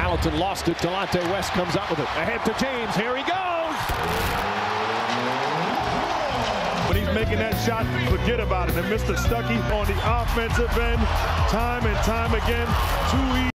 Hamilton lost it. Delonte West comes up with it. Ahead to James. Here he goes. When he's making that shot, forget about it. And Mr. Stuckey on the offensive end, time and time again, too easy.